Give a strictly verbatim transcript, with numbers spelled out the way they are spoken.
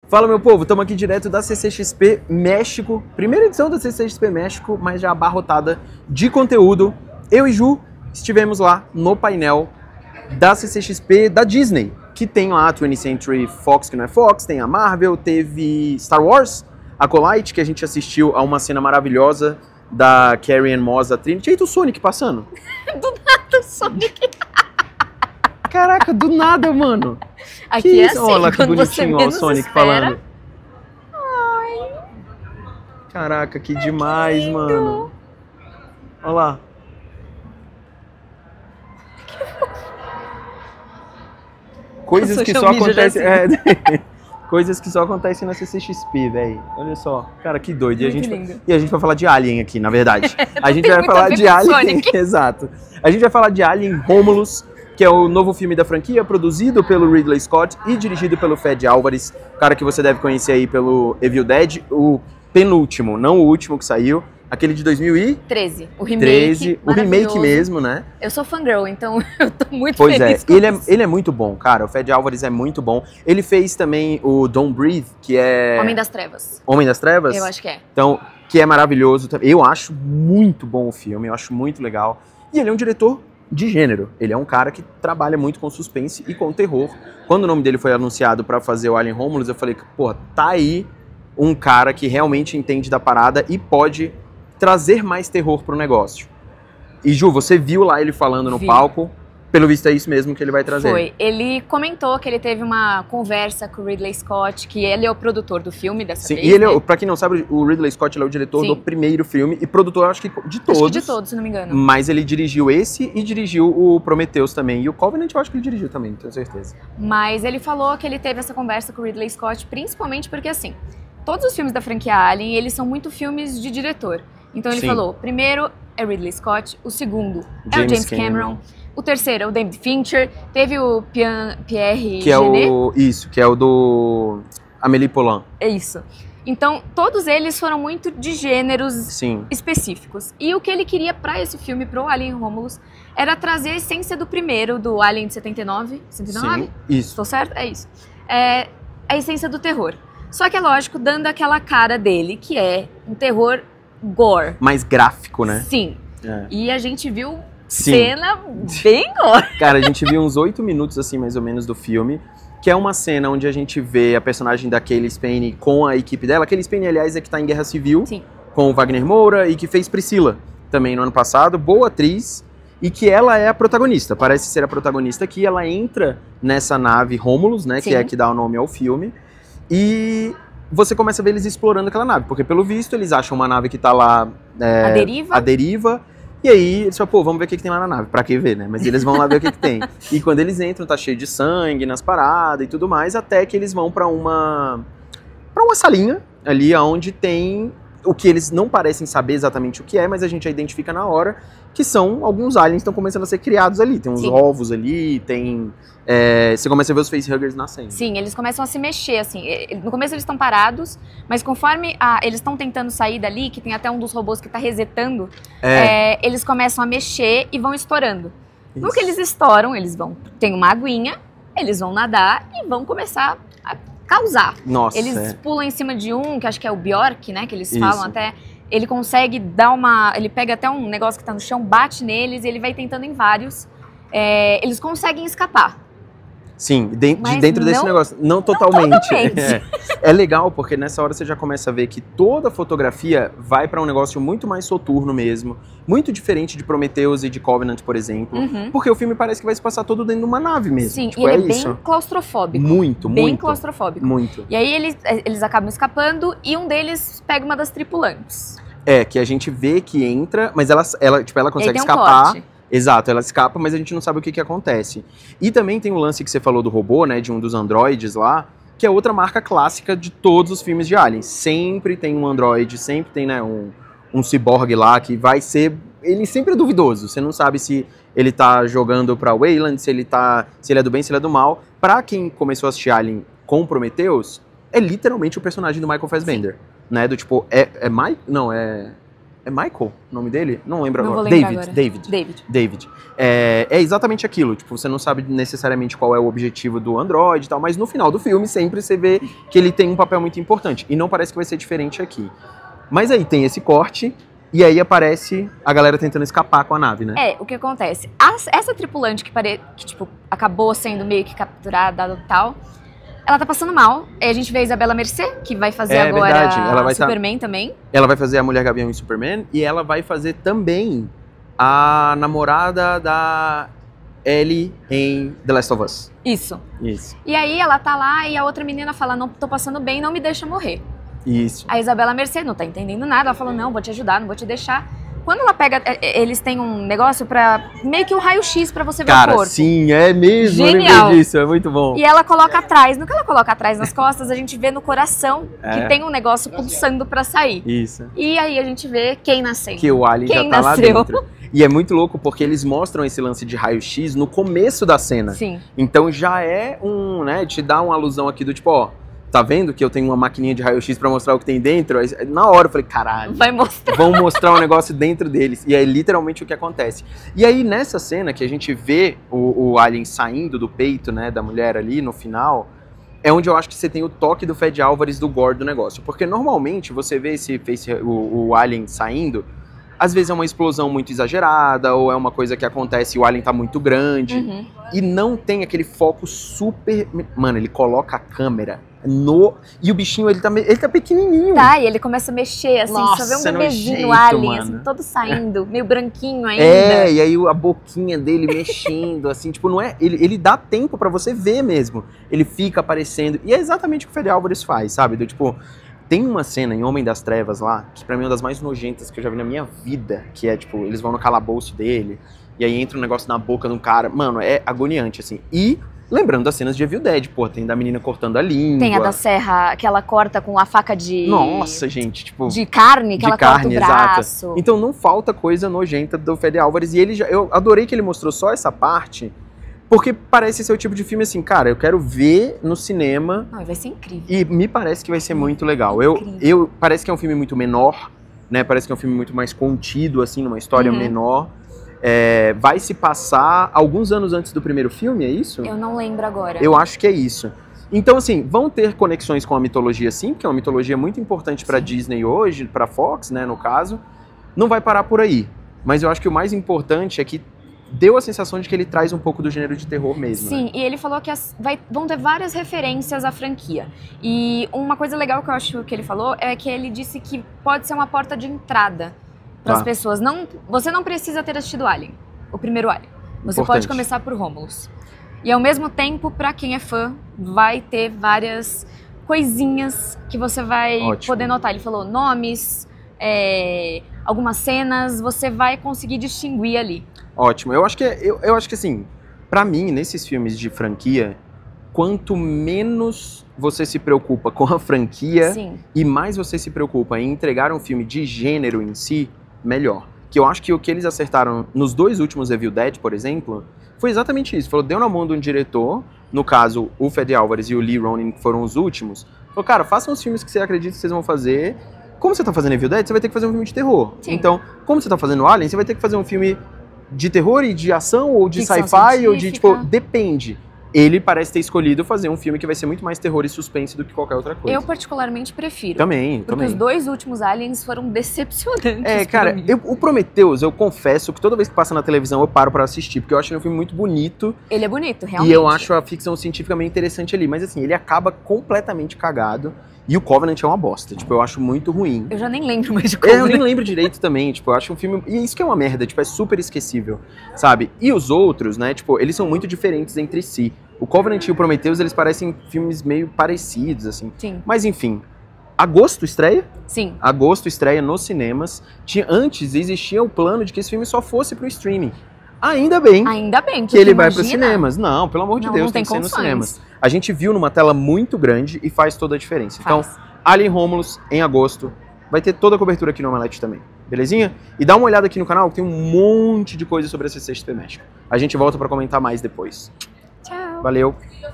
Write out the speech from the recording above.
Fala, meu povo, estamos aqui direto da C C X P México, primeira edição da C C X P México, mas já abarrotada de conteúdo. Eu e Ju estivemos lá no painel da C C X P da Disney, que tem lá a twentieth Century Fox, que não é Fox, tem a Marvel, teve Star Wars, Acolyte, que a gente assistiu a uma cena maravilhosa da Carrie-Anne Moss, a Trinity, e aí o Sonic passando. Do nada o Sonic. Caraca, do nada, mano. Aqui que é isso? assim, Olha lá que quando você bonitinho, ó, o menos Sonic espera. falando. Ai, Caraca, que demais, lindo. mano. Olha lá. Coisas que Social só media já acontecem. assim. É, coisas que só acontecem na C C X P, velho. Olha só. Cara, que doido. E a, Muito gente, lindo. e a gente vai falar de Alien aqui, na verdade. A gente tem vai muito a falar ver de com Alien. Sonic. Exato. A gente vai falar de Alien Romulus, que é o novo filme da franquia, produzido pelo Ridley Scott e dirigido pelo Fede Álvares, cara que você deve conhecer aí pelo Evil Dead, o penúltimo, não o último que saiu, aquele de dois mil e treze, o remake. treze, o remake maravilhoso. mesmo, né? Eu sou fangirl, então eu tô muito Pois é, feliz com ele é, isso. ele é muito bom, cara, o Fede Álvares é muito bom. Ele fez também o Don't Breathe, que é... Homem das Trevas. Homem das Trevas? Eu acho que é. Então, que é maravilhoso. Eu acho muito bom o filme, eu acho muito legal. E ele é um diretor de gênero. Ele é um cara que trabalha muito com suspense e com terror. Quando o nome dele foi anunciado pra fazer o Alien Romulus, eu falei, pô, tá aí um cara que realmente entende da parada e pode trazer mais terror pro negócio. E Ju, você viu lá ele falando no Vi. palco? Pelo visto é isso mesmo que ele vai trazer. Foi. Ele comentou que ele teve uma conversa com o Ridley Scott, que ele é o produtor do filme dessa Sim, vez, e ele, né? é- pra quem não sabe, o Ridley Scott ele é o diretor Sim. do primeiro filme e produtor, acho que de todos. Acho que de todos, se não me engano. Mas ele dirigiu esse e dirigiu o Prometheus também. E o Covenant eu acho que ele dirigiu também, tenho certeza. Mas ele falou que ele teve essa conversa com o Ridley Scott, principalmente porque, assim, todos os filmes da franquia Alien, eles são muito filmes de diretor. Então ele Sim. falou, primeiro é Ridley Scott, o segundo é James o James Cameron. Cameron, o terceiro é o David Fincher, teve o Pian- Pierre Que é Jeunet, o... Isso, que é o do... Amélie Poulain. é isso. Então, todos eles foram muito de gêneros Sim. específicos. E o que ele queria pra esse filme, pro Alien Romulus, era trazer a essência do primeiro, do Alien de setenta e nove. setenta e nove? Sim, isso. Estou certo? É isso. É a essência do terror. Só que é lógico, dando aquela cara dele, que é um terror gore. Mais gráfico, né? Sim. É. E a gente viu Sim. cena bem gore. Cara, a gente viu uns oito minutos, assim, mais ou menos, do filme. Que é uma cena onde a gente vê a personagem da Cailee Spaeny com a equipe dela. A Cailee Spaeny, aliás, é que tá em Guerra Civil. Sim. Com o Wagner Moura e que fez Priscila também no ano passado. Boa atriz. E que ela é a protagonista. Parece ser a protagonista aqui. Ela entra nessa nave Romulus, né? Sim. Que é a que dá o nome ao filme. E você começa a ver eles explorando aquela nave. Porque, pelo visto, eles acham uma nave que tá lá... é, A deriva. A deriva. E aí, eles falam, pô, vamos ver o que, que tem lá na nave. Pra que ver, né? Mas eles vão lá ver o que, que tem. E quando eles entram, tá cheio de sangue nas paradas e tudo mais, até que eles vão pra uma... pra uma salinha ali, onde tem o que eles não parecem saber exatamente o que é, mas a gente já identifica na hora, que são alguns aliens que estão começando a ser criados ali. Tem uns Sim. ovos ali, tem... é, você começa a ver os facehuggers nascendo. Sim, eles começam a se mexer, assim. E- No começo eles estão parados, mas conforme a- eles estão tentando sair dali, que tem até um dos robôs que tá resetando, É, é, eles começam a mexer e vão estourando. No isso. que eles estouram, eles vão... Tem uma aguinha, eles vão nadar e vão começar a causar. Nossa, Eles é. pulam em cima de um, que acho que é o Bjork, né? Que eles Isso. falam até. Ele consegue dar uma... Ele pega até um negócio que tá no chão, bate neles e ele vai tentando em vários. É, eles conseguem escapar. Sim, de, de Mas dentro desse não- negócio. Não totalmente. totalmente. É. É legal porque nessa hora você já começa a ver que toda a fotografia vai pra um negócio muito mais soturno mesmo. Muito diferente de Prometheus e de Covenant, por exemplo. Uhum. Porque o filme parece que vai se passar todo dentro de uma nave mesmo. Sim, Tipo, e ele é é isso. bem claustrofóbico. Muito, bem muito. claustrofóbico. Muito. E aí eles, eles acabam escapando e um deles pega uma das tripulantes. É, que a gente vê que entra, mas ela, ela, tipo, ela E aí consegue tem um escapar. corte. Exato, ela escapa, mas a gente não sabe o que, que acontece. E também tem o lance que você falou do robô, né, de um dos androides lá, que é outra marca clássica de todos os filmes de Alien. Sempre tem um androide, sempre tem, né, um, um ciborgue lá que vai ser... Ele sempre é duvidoso, você não sabe se ele tá jogando pra Weyland, se ele tá, se ele é do bem, se ele é do mal. Pra quem começou a assistir Alien com Prometheus, é literalmente o personagem do Michael Fassbender, né, do tipo, é, é Mike? Não, é... É Michael o nome dele? Não lembro Não agora. vou lembrar David, agora. David. David. David. É, é exatamente aquilo. Tipo, você não sabe necessariamente qual é o objetivo do androide e tal, mas no final do filme sempre você vê que ele tem um papel muito importante. E não parece que vai ser diferente aqui. Mas aí tem esse corte, e aí aparece a galera tentando escapar com a nave, né? É, o que acontece? As- essa tripulante que, pare... que tipo, acabou sendo meio que capturada e tal, ela tá passando mal. Aí a gente vê a Isabela Mercê, que vai fazer É agora verdade, ela vai tá- Superman também. Ela vai fazer a Mulher Gavião em Superman, e ela vai fazer também a namorada da Ellie em The Last of Us. Isso. Isso. E aí ela tá lá e a outra menina fala, não tô passando bem, não me deixa morrer. Isso. A Isabela Mercê não tá entendendo nada, ela falou, não, vou te ajudar, não vou te deixar. Quando ela pega, é, é, eles têm um negócio pra, meio que um raio-x pra você ver Cara, o corpo. sim, é mesmo, eu Genial. lembrei disso, é muito bom. E ela coloca atrás, no que ela coloca atrás nas costas, a gente vê no coração É. que tem um negócio pulsando pra sair. Isso. E aí a gente vê quem nasceu. Que o Alien Quem já tá nasceu? lá dentro. E é muito louco porque eles mostram esse lance de raio-x no começo da cena. Sim. Então já é um, né, te dá uma alusão aqui do tipo, ó, tá vendo que eu tenho uma maquininha de raio-x pra mostrar o que tem dentro? Aí, na hora eu falei, caralho, Vai mostrar. vão mostrar um negócio dentro deles. E é literalmente o que acontece. E aí nessa cena que a gente vê o, o Alien saindo do peito, né, da mulher ali no final, é onde eu acho que você tem o toque do Fede Álvares do gore do negócio. Porque normalmente você vê esse, esse o, o Alien saindo, às vezes é uma explosão muito exagerada, ou é uma coisa que acontece e o alien tá muito grande. Uhum. E não tem aquele foco super... Mano, ele coloca a câmera no... E o bichinho, ele tá, me- ele tá pequenininho. Tá, e ele começa a mexer, assim, Nossa, só vê um bebezinho nojento, alien, mano. assim, todo saindo, meio branquinho ainda. É, e aí a boquinha dele mexendo, assim, tipo, não é... Ele, ele dá tempo pra você ver mesmo. Ele fica aparecendo. E é exatamente o que o Fede Álvares faz, sabe? Do tipo... Tem uma cena em Homem das Trevas lá, que pra mim é uma das mais nojentas que eu já vi na minha vida, que é, tipo, eles vão no calabouço dele, e aí entra um negócio na boca de um cara. Mano, é agoniante, assim. E, lembrando das cenas de Evil Dead, pô, tem da menina cortando a língua. Tem a da serra, que ela corta com a faca de... Nossa, gente, tipo... De carne, que de ela carne, corta o braço. exato. Então não falta coisa nojenta do Fede Álvares, e ele já... Eu adorei que ele mostrou só essa parte, porque parece ser o tipo de filme assim, cara, eu quero ver no cinema... Não, vai ser incrível. E me parece que vai ser muito legal. Eu, Incrível. eu parece que é um filme muito menor, né? Parece que é um filme muito mais contido, assim, numa história Uhum. menor. É, vai se passar alguns anos antes do primeiro filme, é isso? Eu não lembro agora. Eu acho que é isso. Então, assim, vão ter conexões com a mitologia, sim, porque é uma mitologia muito importante pra Disney hoje, pra Fox, né, no caso. Não vai parar por aí. Mas eu acho que o mais importante é que deu a sensação de que ele traz um pouco do gênero de terror mesmo. Sim, né? e ele falou que as- vai- vão ter várias referências à franquia. E uma coisa legal que eu acho que ele falou é que ele disse que pode ser uma porta de entrada para as Tá. pessoas. Não, você não precisa ter assistido Alien, o primeiro Alien. Você Importante. pode começar por Romulus. E ao mesmo tempo, para quem é fã, vai ter várias coisinhas que você vai Ótimo. poder notar. Ele falou nomes, é, algumas cenas, você vai conseguir distinguir ali. Ótimo. Eu acho que, é- eu, eu acho que assim, pra mim, nesses filmes de franquia, quanto menos você se preocupa com a franquia Sim. e mais você se preocupa em entregar um filme de gênero em si, melhor. Que eu acho que o que eles acertaram nos dois últimos Evil Dead, por exemplo, foi exatamente isso. Falou, deu na mão de um diretor, no caso, o Fede Álvares e o Lee Ronin, que foram os últimos. Falou, cara, façam os filmes que você acredita que vocês vão fazer. Como você tá fazendo Evil Dead, você vai ter que fazer um filme de terror. Sim. Então, como você tá fazendo Alien, você vai ter que fazer um filme de terror e de ação, ou de Ficção sci-fi, ou de, científica. tipo, depende. Ele parece ter escolhido fazer um filme que vai ser muito mais terror e suspense do que qualquer outra coisa. Eu particularmente prefiro. Também, Porque também. os dois últimos Aliens foram decepcionantes. É, pra cara, mim. eu- o Prometheus, eu confesso que toda vez que passa na televisão eu paro pra assistir, porque eu acho ele um filme muito bonito Ele é bonito, realmente. e eu acho a ficção científica meio interessante ali, mas assim, ele acaba completamente cagado e o Covenant é uma bosta, tipo, eu acho muito ruim. Eu já nem lembro mais de É, eu como. nem lembro direito também, tipo, eu acho um filme... E isso que é uma merda, tipo, é super esquecível, sabe? E os outros, né, tipo, eles são muito diferentes entre si. O Covenant e o Prometheus, eles parecem filmes meio parecidos, assim. Sim, Mas enfim, agosto estreia, sim. agosto estreia nos cinemas. Tinha, antes existia o plano de que esse filme só fosse pro streaming. Ainda bem Ainda bem, que ele porque vai pros imagina, cinemas. Não, pelo amor de Não, Deus, não tem tem que ser nos condições. cinemas. A gente viu numa tela muito grande e faz toda a diferença. Então, Faz. Alien Romulus, em agosto, vai ter toda a cobertura aqui no Omelete também. Belezinha? E dá uma olhada aqui no canal, que tem um monte de coisa sobre a C C X P México. A gente volta pra comentar mais depois. Tchau. Valeu!